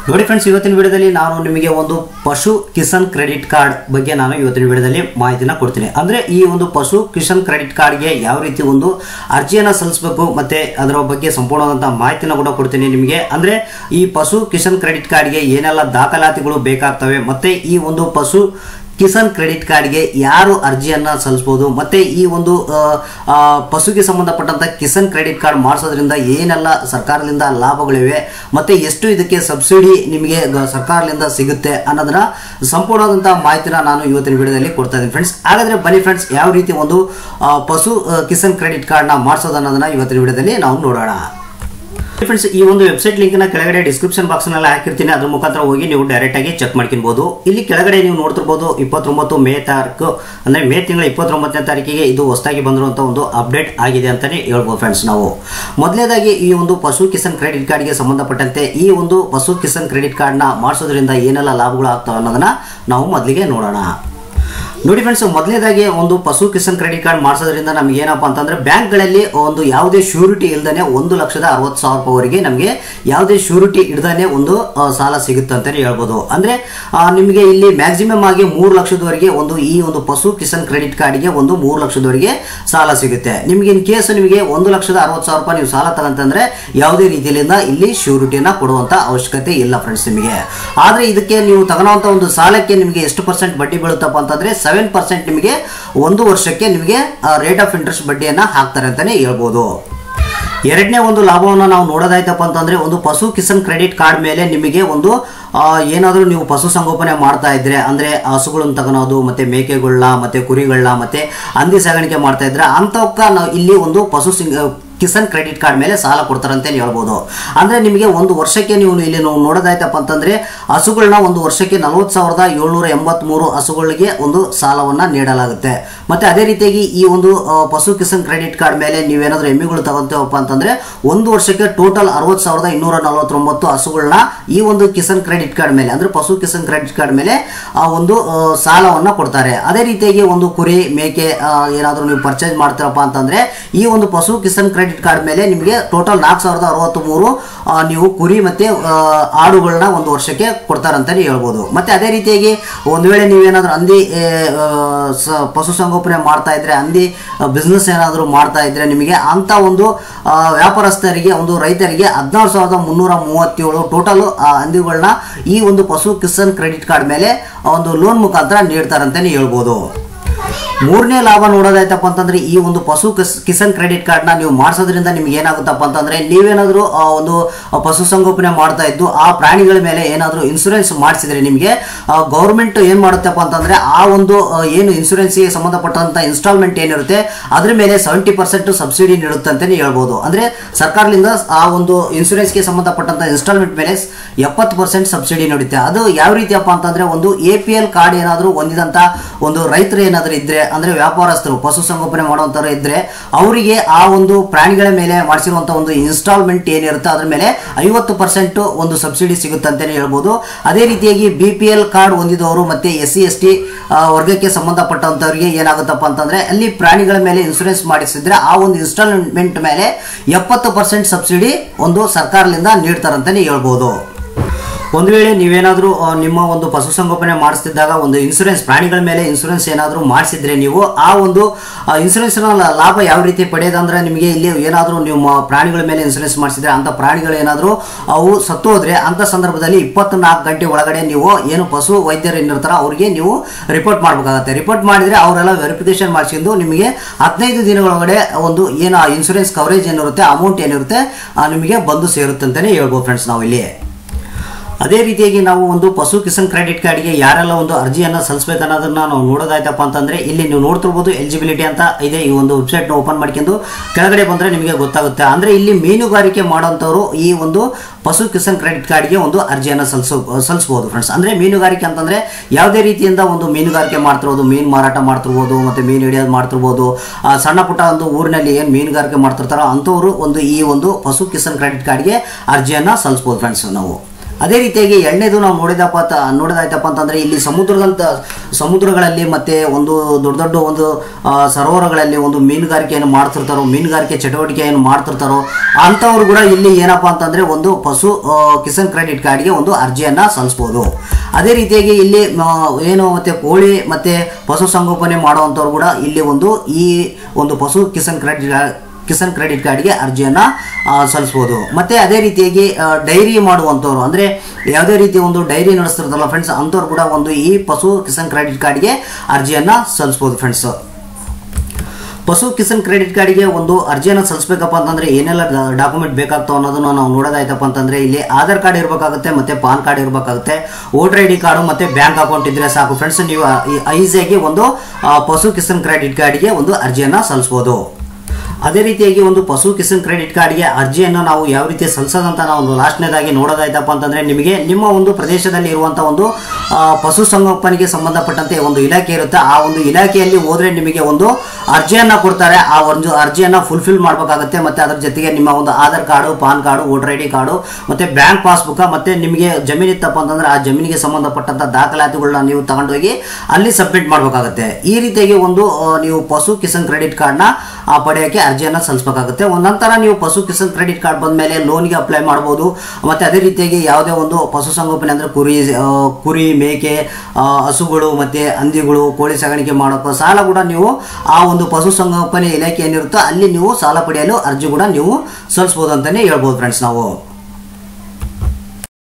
ನೋಡಿ ಫ್ರೆಂಡ್ಸ್, ಇವತ್ತಿನ ವಿಡಿಯೋದಲ್ಲಿ ನಾನು ನಿಮಗೆ ಒಂದು ಪಶು ಕಿಸಾನ್ ಕ್ರೆಡಿಟ್ ಕಾರ್ಡ್ ಬಗ್ಗೆ ನಾನು ಇವತ್ತಿನ ವಿಡಿಯೋದಲ್ಲಿ ಮಾಹಿತಿನ ಕೊಡ್ತೀನಿ. ಅಂದರೆ ಈ ಒಂದು ಪಶು ಕಿಸಾನ್ ಕ್ರೆಡಿಟ್ ಕಾರ್ಡ್ಗೆ ಯಾವ ರೀತಿ ಒಂದು ಅರ್ಜಿಯನ್ನು ಸಲ್ಲಿಸಬೇಕು ಮತ್ತು ಅದರ ಬಗ್ಗೆ ಸಂಪೂರ್ಣವಾದಂಥ ಮಾಹಿತಿನ ಕೂಡ ಕೊಡ್ತೀನಿ ನಿಮಗೆ. ಅಂದರೆ ಈ ಪಶು ಕಿಸಾನ್ ಕ್ರೆಡಿಟ್ ಕಾರ್ಡ್ಗೆ ಏನೆಲ್ಲ ದಾಖಲಾತಿಗಳು ಬೇಕಾಗ್ತವೆ ಮತ್ತು ಈ ಒಂದು ಪಶು ಕಿಸಾನ್ ಕ್ರೆಡಿಟ್ ಕಾರ್ಡ್ಗೆ ಯಾರು ಅರ್ಜಿಯನ್ನು ಸಲ್ಲಿಸಬಹುದು ಮತ್ತು ಈ ಒಂದು ಪಶುಗೆ ಸಂಬಂಧಪಟ್ಟಂಥ ಕಿಸಾನ್ ಕ್ರೆಡಿಟ್ ಕಾರ್ಡ್ ಮಾಡಿಸೋದ್ರಿಂದ ಏನೆಲ್ಲ ಸರ್ಕಾರದಿಂದ ಲಾಭಗಳಿವೆ ಮತ್ತು ಎಷ್ಟು ಇದಕ್ಕೆ ಸಬ್ಸಿಡಿ ನಿಮಗೆ ಸರ್ಕಾರದಿಂದ ಸಿಗುತ್ತೆ ಅನ್ನೋದನ್ನ ಸಂಪೂರ್ಣವಾದಂಥ ಮಾಹಿತಿನ ನಾನು ಇವತ್ತಿನ ವಿಡಿಯೋದಲ್ಲಿ ಕೊಡ್ತಾ ಇದ್ದೀನಿ ಫ್ರೆಂಡ್ಸ್. ಹಾಗಾದರೆ ಬನ್ನಿ ಫ್ರೆಂಡ್ಸ್, ಯಾವ ರೀತಿ ಒಂದು ಪಶು ಕಿಸಾನ್ ಕ್ರೆಡಿಟ್ ಕಾರ್ಡ್ನ ಮಾಡಿಸೋದು ಅನ್ನೋದನ್ನ ಇವತ್ತಿನ ವಿಡಿಯೋದಲ್ಲಿ ನಾವು ನೋಡೋಣ. ಫ್ರೆಂಡ್ಸ್, ಈ ಒಂದು ವೆಬ್ಸೈಟ್ ಲಿಂಕ್ನ ಕೆಳಗಡೆ ಡಿಸ್ಕ್ರಿಪ್ಷನ್ ಬಾಕ್ಸ್ನಲ್ಲಿ ಹಾಕಿರ್ತೀನಿ. ಅದ್ರ ಮುಖಾಂತರ ಹೋಗಿ ನೀವು ಡೈರೆಕ್ಟಾಗಿ ಚೆಕ್ ಮಾಡ್ಕೊಬಹುದು. ಇಲ್ಲಿ ಕೆಳಗಡೆ ನೀವು ನೋಡ್ತಿರ್ಬೋದು 29 ಮೇ ತಾರೀಕು, ಅಂದರೆ ಮೇ ತಿಂಗಳ 29ನೇ ತಾರೀಕಿಗೆ ಇದು ಹೊಸದಾಗಿ ಬಂದಿರುವಂಥ ಒಂದು ಅಪ್ಡೇಟ್ ಆಗಿದೆ ಅಂತಲೇ ಹೇಳ್ಬೋದು ಫ್ರೆಂಡ್ಸ್. ನಾವು ಮೊದಲನೇದಾಗಿ ಈ ಒಂದು ಪಶು ಕಿಸಾನ್ ಕ್ರೆಡಿಟ್ ಕಾರ್ಡ್ಗೆ ಸಂಬಂಧಪಟ್ಟಂತೆ ಈ ಒಂದು ಪಶು ಕಿಸಾನ್ ಕ್ರೆಡಿಟ್ ಕಾರ್ಡ್ನ ಮಾಡಿಸೋದ್ರಿಂದ ಏನೆಲ್ಲ ಲಾಭಗಳು ಆಗ್ತವೆ ಅನ್ನೋದನ್ನ ನಾವು ಮೊದಲಿಗೆ ನೋಡೋಣ. ನೋಡಿ ಫ್ರೆಂಡ್ಸ್, ಮೊದಲನೇದಾಗಿ ಒಂದು ಪಶು ಕಿಸಾನ್ ಕ್ರೆಡಿಟ್ ಕಾರ್ಡ್ ಮಾಡಿಸೋದ್ರಿಂದ ನಮ್ಗೆ ಏನಪ್ಪ ಅಂತಂದ್ರೆ ಬ್ಯಾಂಕ್ಗಳಲ್ಲಿ ಒಂದು ಯಾವುದೇ ಶ್ಯೂರಿಟಿ ಇಲ್ದೇ 1,60,000 ನಮಗೆ ಯಾವುದೇ ಶ್ಯೂರಿಟಿ ಇಡ್ದೇ ಒಂದು ಸಾಲ ಸಿಗುತ್ತೆ ಅಂತಲೇ ಹೇಳ್ಬೋದು. ಅಂದರೆ ನಿಮಗೆ ಇಲ್ಲಿ ಮ್ಯಾಕ್ಸಿಮಮ್ ಆಗಿ 3 ಲಕ್ಷದವರೆಗೆ ಈ ಒಂದು ಪಶು ಕಿಸಾನ್ ಕ್ರೆಡಿಟ್ ಕಾರ್ಡ್ಗೆ 3 ಲಕ್ಷದವರೆಗೆ ಸಾಲ ಸಿಗುತ್ತೆ. ನಿಮಗೆ ಇನ್ ಕೇಸ್ ನಿಮಗೆ 1,60,000 ನೀವು ಸಾಲ ತಗೊಂತಂದ್ರೆ ಯಾವುದೇ ರೀತಿಯಿಂದ ಇಲ್ಲಿ ಶ್ಯೂರಿಟಿನ ಕೊಡುವಂತ ಅವಶ್ಯಕತೆ ಇಲ್ಲ ಫ್ರೆಂಡ್ಸ್ ನಿಮಗೆ. ಆದರೆ ಇದಕ್ಕೆ ನೀವು ತಗೊಳ್ಳುವಂತ ಒಂದು ಸಾಲಕ್ಕೆ ನಿಮಗೆ ಎಷ್ಟು % ಬಡ್ಡಿ ಬೀಳುತ್ತಪ್ಪ ಅಂತಂದ್ರೆ 7% ನಿಮಗೆ 1 ವರ್ಷಕ್ಕೆ ನಿಮಗೆ ರೇಟ್ ಆಫ್ ಇಂಟ್ರೆಸ್ಟ್ ಬಡ್ಡಿಯನ್ನು ಹಾಕ್ತಾರೆ ಅಂತಾನೆ ಹೇಳ್ಬೋದು. ಎರಡನೇ ಒಂದು ಲಾಭವನ್ನು ನಾವು ನೋಡೋದಾಯ್ತಪ್ಪ ಅಂತಂದ್ರೆ ಒಂದು ಪಶು ಕಿಸಾನ್ ಕ್ರೆಡಿಟ್ ಕಾರ್ಡ್ ಮೇಲೆ ನಿಮಗೆ ಏನಾದರೂ ನೀವು ಪಶು ಸಂಗೋಪನೆ ಮಾಡ್ತಾ ಇದ್ರೆ, ಅಂದರೆ ಹಸುಗಳನ್ನು ತಗೊಳೋದು ಮತ್ತೆ ಮೇಕೆಗಳನ್ನ ಮತ್ತೆ ಕುರಿಗಳನ್ನ ಮತ್ತೆ ಹಂದಿ ಸಾಗಾಣಿಕೆ ಮಾಡ್ತಾ ಇದ್ರೆ ಅಂಥವಕ್ಕ ನಾವು ಇಲ್ಲಿ ಒಂದು ಪಶು ಕಿಸಾನ್ ಕ್ರೆಡಿಟ್ ಕಾರ್ಡ್ ಮೇಲೆ ಸಾಲ ಕೊಡ್ತಾರೆ ಅಂತ ಹೇಳ್ಬೋದು. ಅಂದರೆ ನಿಮಗೆ 1 ವರ್ಷಕ್ಕೆ ನೀವು ಇಲ್ಲಿ ನೋಡೋದಾಯ್ತಪ್ಪ ಅಂತಂದರೆ ಹಸುಗಳನ್ನ 1 ವರ್ಷಕ್ಕೆ 40,783 ಹಸುಗಳಿಗೆ ಒಂದು ಸಾಲವನ್ನು ನೀಡಲಾಗುತ್ತೆ. ಮತ್ತು ಅದೇ ರೀತಿಯಾಗಿ ಈ ಒಂದು ಪಶು ಕಿಸಾನ್ ಕ್ರೆಡಿಟ್ ಕಾರ್ಡ್ ಮೇಲೆ ನೀವೇನಾದರೂ ಎಮ್ಮೆಗಳು ತಗೊಂತೀವಪ್ಪ ಅಂತಂದರೆ 1 ವರ್ಷಕ್ಕೆ ಟೋಟಲ್ 60,249 ಹಸುಗಳನ್ನ ಈ ಒಂದು ಕಿಸಾನ್ ಕ್ರೆಡಿಟ್ ಕಾರ್ಡ್ ಮೇಲೆ, ಅಂದರೆ ಪಶು ಕಿಸಾನ್ ಕ್ರೆಡಿಟ್ ಕಾರ್ಡ್ ಮೇಲೆ ಒಂದು ಸಾಲವನ್ನು ಕೊಡ್ತಾರೆ. ಅದೇ ರೀತಿಯಾಗಿ ಒಂದು ಕುರಿ ಮೇಕೆ ಏನಾದರೂ ನೀವು ಪರ್ಚೇಸ್ ಮಾಡ್ತೀರಪ್ಪ ಅಂತಂದರೆ ಈ ಒಂದು ಪಶು ಕಿಸಾನ್ ಕ್ರೆಡಿಟ್ ಕಾರ್ಡ್ ಮೇಲೆ ನಿಮಗೆ ಟೋಟಲ್ 4,063 ನೀವು ಕುರಿ ಮತ್ತೆ ಆಡುಗಳನ್ನ 1 ವರ್ಷಕ್ಕೆ ಕೊಡ್ತಾರಂತಾನೆ ಹೇಳ್ಬೋದು. ಮತ್ತೆ ಅದೇ ರೀತಿಯಾಗಿ ಒಂದು ವೇಳೆ ನೀವೇನಾದ್ರೂ ಹಂದಿ ಪಶು ಸಂಗೋಪನೆ ಮಾಡ್ತಾ ಇದ್ರೆ, ಹಂದಿ ಬಿಸ್ನೆಸ್ ಏನಾದರೂ ಮಾಡ್ತಾ ಇದ್ರೆ ನಿಮಗೆ ಅಂತ ಒಂದು ವ್ಯಾಪಾರಸ್ಥರಿಗೆ, ಒಂದು ರೈತರಿಗೆ 16,337 ಟೋಟಲ್ ಹಂದಿಗಳನ್ನ ಈ ಒಂದು ಪಶು ಕಿಸಾನ್ ಕ್ರೆಡಿಟ್ ಕಾರ್ಡ್ ಮೇಲೆ ಒಂದು ಲೋನ್ ಮುಖಾಂತರ ನೀಡ್ತಾರಂತಾನೆ ಹೇಳ್ಬೋದು. ಮೂರನೇ ಲಾಭ ನೋಡೋದಾಯ್ತಪ್ಪ ಅಂತಂದ್ರೆ ಈ ಒಂದು ಪಶು ಕಿಸಾನ್ ಕ್ರೆಡಿಟ್ ಕಾರ್ಡ್ನ ನೀವು ಮಾಡಿಸೋದ್ರಿಂದ ನಿಮ್ಗೆ ಏನಾಗುತ್ತಪ್ಪ ಅಂತಂದ್ರೆ ನೀವೇನಾದರೂ ಒಂದು ಪಶು ಸಂಗೋಪನೆ ಮಾಡ್ತಾ ಇದ್ದು ಆ ಪ್ರಾಣಿಗಳ ಮೇಲೆ ಏನಾದರೂ ಇನ್ಶೂರೆನ್ಸ್ ಮಾಡಿಸಿದ್ರೆ ನಿಮಗೆ ಗೌರ್ಮೆಂಟ್ ಏನು ಮಾಡುತ್ತಪ್ಪ ಅಂತಂದ್ರೆ ಆ ಒಂದು ಏನು ಇನ್ಶೂರೆನ್ಸ್ಗೆ ಸಂಬಂಧಪಟ್ಟಂತ ಇನ್ಸ್ಟಾಲ್ಮೆಂಟ್ ಏನಿರುತ್ತೆ ಅದ್ರ ಮೇಲೆ 70% ಸಬ್ಸಿಡಿ ನೀಡುತ್ತೆ ಅಂತಲೇ ಹೇಳ್ಬೋದು. ಅಂದರೆ ಸರ್ಕಾರದಿಂದ ಆ ಒಂದು ಇನ್ಶೂರೆನ್ಸ್ಗೆ ಸಂಬಂಧಪಟ್ಟಂತ ಇನ್ಸ್ಟಾಲ್ಮೆಂಟ್ ಮೇಲೆ 70% ಸಬ್ಸಿಡಿ ನೀಡುತ್ತೆ. ಅದು ಯಾವ ರೀತಿಯಪ್ಪ ಅಂತಂದ್ರೆ ಒಂದು APL ಕಾರ್ಡ್ ಏನಾದರೂ ಹೊಂದಿದಂತ ಒಂದು ರೈತರು ಏನಾದರೂ ಇದ್ರೆ, ಅಂದ್ರೆ ವ್ಯಾಪಾರಸ್ಥರು ಪಶು ಸಂಗೋಪನೆ ಮಾಡುವಂತವರು ಇದ್ರೆ ಅವರಿಗೆ ಆ ಒಂದು ಪ್ರಾಣಿಗಳ ಮೇಲೆ ಮಾಡಿಸಿರುವಂತಹ ಒಂದು ಇನ್ಸ್ಟಾಲ್ಮೆಂಟ್ ಏನಿರುತ್ತೆ ಅದ್ರ ಮೇಲೆ 50% ಒಂದು ಸಬ್ಸಿಡಿ ಸಿಗುತ್ತೆ ಅಂತಾನೆ ಹೇಳ್ಬೋದು. ಅದೇ ರೀತಿಯಾಗಿ BPL ಕಾರ್ಡ್ ಹೊಂದಿದವರು ಮತ್ತೆ SC/ST ವರ್ಗಕ್ಕೆ ಸಂಬಂಧಪಟ್ಟಂತವರಿಗೆ ಏನಾಗುತ್ತಪ್ಪ ಅಂತಂದ್ರೆ ಅಲ್ಲಿ ಪ್ರಾಣಿಗಳ ಮೇಲೆ ಇನ್ಶೂರೆನ್ಸ್ ಮಾಡಿಸಿದ್ರೆ ಆ ಒಂದು ಇನ್ಸ್ಟಾಲ್ಮೆಂಟ್ ಮೇಲೆ 70% ಸಬ್ಸಿಡಿ ಒಂದು ಸರ್ಕಾರದಿಂದ ನೀಡ್ತಾರಂತಾನೆ ಹೇಳ್ಬೋದು. ಒಂದು ವೇಳೆ ನೀವೇನಾದರೂ ನಿಮ್ಮ ಒಂದು ಪಶು ಸಂಗೋಪನೆ ಮಾಡಿಸ್ತಿದ್ದಾಗ ಒಂದು ಇನ್ಶೂರೆನ್ಸ್, ಪ್ರಾಣಿಗಳ ಮೇಲೆ ಇನ್ಶೂರೆನ್ಸ್ ಏನಾದರೂ ಮಾಡಿಸಿದ್ರೆ ನೀವು ಆ ಒಂದು ಇನ್ಶೂರೆನ್ಸ್ನ ಲಾಭ ಯಾವ ರೀತಿ ಪಡೆಯೋದಂದ್ರೆ ನಿಮಗೆ ಇಲ್ಲಿ ಏನಾದರೂ ನೀವು ಪ್ರಾಣಿಗಳ ಮೇಲೆ ಇನ್ಶೂರೆನ್ಸ್ ಮಾಡಿಸಿದ್ರೆ ಅಂಥ ಪ್ರಾಣಿಗಳು ಏನಾದರೂ ಅವು ಸತ್ತು ಹೋದ್ರೆ ಅಂಥ ಸಂದರ್ಭದಲ್ಲಿ 24 ಗಂಟೆ ಒಳಗಡೆ ನೀವು ಏನು ಪಶು ವೈದ್ಯರು ಏನಿರ್ತಾರೋ ಅವ್ರಿಗೆ ನೀವು ರಿಪೋರ್ಟ್ ಮಾಡಬೇಕಾಗುತ್ತೆ. ರಿಪೋರ್ಟ್ ಮಾಡಿದರೆ ಅವರೆಲ್ಲ ವೆರಿಫಿಕೇಶನ್ ಮಾಡಿಸಿದ್ದು ನಿಮಗೆ 15 ದಿನಗಳೊಳಗಡೆ ಒಂದು ಏನು ಇನ್ಶೂರೆನ್ಸ್ ಕವರೇಜ್ ಏನಿರುತ್ತೆ, ಅಮೌಂಟ್ ಏನಿರುತ್ತೆ ನಿಮಗೆ ಬಂದು ಸೇರುತ್ತೆ ಅಂತಲೇ ಹೇಳ್ಬೋದು ಫ್ರೆಂಡ್ಸ್ ನಾವು ಇಲ್ಲಿ. ಅದೇ ರೀತಿಯಾಗಿ ನಾವು ಒಂದು ಪಶು ಕಿಸಾನ್ ಕ್ರೆಡಿಟ್ ಕಾರ್ಡ್ಗೆ ಯಾರೆಲ್ಲ ಒಂದು ಅರ್ಜಿಯನ್ನು ಸಲ್ಲಿಸಬೇಕು ಅನ್ನೋದನ್ನ ನಾವು ನೋಡೋದಾಯ್ತಪ್ಪ ಅಂತಂದ್ರೆ ಇಲ್ಲಿ ನೀವು ನೋಡ್ತಿರ್ಬೋದು ಎಲಿಜಿಬಿಲಿಟಿ ಅಂತ ಇದೆ. ಈ ಒಂದು ವೆಬ್ಸೈಟ್ನ ಓಪನ್ ಮಾಡ್ಕೊಂಡು ಕೆಳಗಡೆ ಬಂದರೆ ನಿಮಗೆ ಗೊತ್ತಾಗುತ್ತೆ. ಅಂದರೆ ಇಲ್ಲಿ ಮೀನುಗಾರಿಕೆ ಮಾಡೋಂಥವ್ರು ಈ ಒಂದು ಪಶು ಕಿಸಾನ್ ಕ್ರೆಡಿಟ್ ಕಾರ್ಡ್ಗೆ ಒಂದು ಅರ್ಜಿಯನ್ನು ಸಲ್ಲಿಸಬಹುದು ಫ್ರೆಂಡ್ಸ್. ಅಂದರೆ ಮೀನುಗಾರಿಕೆ ಅಂತಂದರೆ ಯಾವುದೇ ರೀತಿಯಿಂದ ಒಂದು ಮೀನುಗಾರಿಕೆ ಮಾಡ್ತಿರ್ಬೋದು, ಮೀನು ಮಾರಾಟ ಮಾಡ್ತಿರ್ಬೋದು ಮತ್ತು ಮೀನು ಹಿಡಿಯೋದು ಮಾಡ್ತಿರ್ಬೋದು, ಸಣ್ಣ ಪುಟ್ಟ ಒಂದು ಊರಿನಲ್ಲಿ ಏನು ಮೀನುಗಾರಿಕೆ ಮಾಡ್ತಿರ್ತಾರೋ ಅಂಥವ್ರು ಈ ಒಂದು ಪಶು ಕಿಸಾನ್ ಕ್ರೆಡಿಟ್ ಕಾರ್ಡ್ಗೆ ಅರ್ಜಿಯನ್ನು ಸಲ್ಲಿಸಬಹುದು ಫ್ರೆಂಡ್ಸ್ ನಾವು. ಅದೇ ರೀತಿಯಾಗಿ ಎರಡನೇದು ನಾವು ನೋಡಿದಾಯ್ತಪ್ಪ ಅಂತಂದರೆ ಇಲ್ಲಿ ಸಮುದ್ರಗಳಲ್ಲಿ ಮತ್ತು ಒಂದು ದೊಡ್ಡ ದೊಡ್ಡ ಒಂದು ಸರೋವರಗಳಲ್ಲಿ ಒಂದು ಮೀನುಗಾರಿಕೆಯನ್ನು ಮಾಡ್ತಿರ್ತಾರೋ, ಮೀನುಗಾರಿಕೆ ಚಟುವಟಿಕೆಯನ್ನು ಮಾಡ್ತಿರ್ತಾರೋ ಅಂಥವ್ರು ಕೂಡ ಇಲ್ಲಿ ಏನಪ್ಪ ಅಂತಂದರೆ ಒಂದು ಪಶು ಕಿಸಾನ್ ಕ್ರೆಡಿಟ್ ಕಾರ್ಡ್ಗೆ ಒಂದು ಅರ್ಜಿಯನ್ನು ಸಲ್ಲಿಸ್ಬೋದು. ಅದೇ ರೀತಿಯಾಗಿ ಇಲ್ಲಿ ಏನು ಮತ್ತು ಕೋಳಿ ಮತ್ತು ಪಶು ಸಂಗೋಪನೆ ಮಾಡುವಂಥವ್ರು ಕೂಡ ಇಲ್ಲಿ ಈ ಒಂದು ಪಶು ಕಿಸಾನ್ ಕ್ರೆಡಿಟ್ ಕಾರ್ಡ್ಗೆ ಅರ್ಜಿಯನ್ನು ಸಲ್ಲಿಸ್ಬೋದು. ಮತ್ತು ಅದೇ ರೀತಿಯಾಗಿ ಡೈರಿ ಮಾಡುವಂಥವ್ರು, ಅಂದರೆ ಯಾವುದೇ ರೀತಿ ಒಂದು ಡೈರಿ ನಡೆಸ್ತಿರ್ತಾರಲ್ಲ ಫ್ರೆಂಡ್ಸ್, ಅಂಥವ್ರು ಕೂಡ ಈ ಪಶು ಕಿಸಾನ್ ಕ್ರೆಡಿಟ್ ಕಾರ್ಡ್ಗೆ ಅರ್ಜಿಯನ್ನು ಸಲ್ಲಿಸ್ಬೋದು ಫ್ರೆಂಡ್ಸ್. ಪಶು ಕಿಸಾನ್ ಕ್ರೆಡಿಟ್ ಕಾರ್ಡ್ಗೆ ಒಂದು ಅರ್ಜಿಯನ್ನು ಸಲ್ಲಿಸಬೇಕಪ್ಪ ಅಂತಂದರೆ ಏನೆಲ್ಲ ಡಾಕ್ಯುಮೆಂಟ್ ಬೇಕಾಗ್ತಾವೆ ಅನ್ನೋದನ್ನು ನಾವು ನೋಡೋದಾಯ್ತಪ್ಪ ಅಂತಂದರೆ ಇಲ್ಲಿ ಆಧಾರ್ ಕಾರ್ಡ್ ಇರಬೇಕಾಗುತ್ತೆ, ಮತ್ತು ಪಾನ್ ಕಾರ್ಡ್ ಇರಬೇಕಾಗುತ್ತೆ, ವೋಟರ್ ID ಕಾರ್ಡು ಮತ್ತು ಬ್ಯಾಂಕ್ ಅಕೌಂಟ್ ಇದ್ದರೆ ಸಾಕು ಫ್ರೆಂಡ್ಸ್. ನೀವು ಈಸಿಯಾಗಿ ಒಂದು ಪಶು ಕಿಸಾನ್ ಕ್ರೆಡಿಟ್ ಕಾರ್ಡ್ಗೆ ಒಂದು ಅರ್ಜಿಯನ್ನು ಸಲ್ಲಿಸ್ಬೋದು. ಅದೇ ರೀತಿಯಾಗಿ ಒಂದು ಪಶು ಕಿಸಾನ್ ಕ್ರೆಡಿಟ್ ಕಾರ್ಡ್ಗೆ ಅರ್ಜಿಯನ್ನು ನಾವು ಯಾವ ರೀತಿ ಸಲ್ಲಿಸೋದಂತ ನಾವು ಲಾಸ್ಟ್ನೇದಾಗಿ ನೋಡೋದಾಯ್ತಪ್ಪ ಅಂತಂದರೆ ನಿಮಗೆ ನಿಮ್ಮ ಒಂದು ಪ್ರದೇಶದಲ್ಲಿ ಇರುವಂಥ ಒಂದು ಪಶು ಸಂಗೋಪನೆಗೆ ಸಂಬಂಧಪಟ್ಟಂತೆ ಒಂದು ಇಲಾಖೆ ಇರುತ್ತೆ. ಆ ಒಂದು ಇಲಾಖೆಯಲ್ಲಿ ಹೋದರೆ ನಿಮಗೆ ಒಂದು ಅರ್ಜಿಯನ್ನು ಕೊಡ್ತಾರೆ. ಆ ಒಂದು ಅರ್ಜಿಯನ್ನು ಫುಲ್ಫಿಲ್ ಮಾಡಬೇಕಾಗುತ್ತೆ. ಮತ್ತು ಅದರ ಜೊತೆಗೆ ನಿಮ್ಮ ಒಂದು Aadhaar card, PAN card, voter ID card ಮತ್ತು ಬ್ಯಾಂಕ್ ಪಾಸ್ಬುಕ್, ಮತ್ತು ನಿಮಗೆ ಜಮೀನು ಇತ್ತಪ್ಪ ಅಂತಂದರೆ ಆ ಜಮೀನಿಗೆ ಸಂಬಂಧಪಟ್ಟಂಥ ದಾಖಲಾತಿಗಳನ್ನ ನೀವು ತಗೊಂಡೋಗಿ ಅಲ್ಲಿ ಸಬ್ಮಿಟ್ ಮಾಡಬೇಕಾಗುತ್ತೆ. ಈ ರೀತಿಯಾಗಿ ನೀವು ಪಶು ಕಿಸಾನ್ ಕ್ರೆಡಿಟ್ ಕಾರ್ಡ್ನ ಪಡೆಯೋಕ್ಕೆ ಅರ್ಜಿಯನ್ನು ಸಲ್ಲಿಸಬೇಕಾಗುತ್ತೆ. ನಂತರ ನೀವು ಪಶು ಕಿಸಾನ್ ಕ್ರೆಡಿಟ್ ಕಾರ್ಡ್ ಬಂದ ಮೇಲೆ ಲೋನ್ಗೆ ಅಪ್ಲೈ ಮಾಡ್ಬೋದು. ಮತ್ತು ಅದೇ ರೀತಿಯಾಗಿ ಯಾವುದೇ ಒಂದು ಪಶು ಸಂಗೋಪನೆ ಅಂದರೆ ಕುರಿ, ಮೇಕೆ, ಹಸುಗಳು ಮತ್ತು ಹಂದಿಗಳು, ಕೋಳಿ ಸಾಗಾಣಿಕೆ ಮಾಡೋಕ್ಕೋ ಸಾಲ ಕೂಡ ನೀವು ಆ ಒಂದು ಪಶು ಸಂಗೋಪನೆ ಇಲಾಖೆ ಏನಿರುತ್ತೋ ಅಲ್ಲಿ ನೀವು ಸಾಲ ಪಡೆಯಲು ಅರ್ಜಿ ಕೂಡ ನೀವು ಸಲ್ಲಿಸ್ಬೋದು ಅಂತಲೇ ಹೇಳ್ಬೋದು ಫ್ರೆಂಡ್ಸ್ ನಾವು.